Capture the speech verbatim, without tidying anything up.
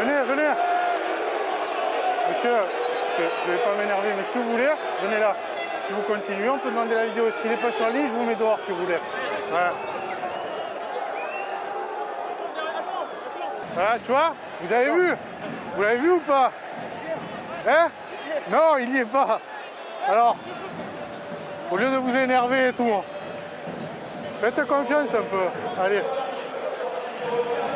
Venez, venez. Monsieur, je ne vais pas m'énerver, mais si vous voulez, venez là. Si vous continuez, on peut demander la vidéo. S'il n'est pas sur la ligne, je vous mets dehors si vous voulez. Voilà. Voilà, tu vois, vous avez vu? Vous l'avez vu ou pas? Hein? Non, il n'y est pas. Alors, au lieu de vous énerver et tout, faites confiance un peu. Allez.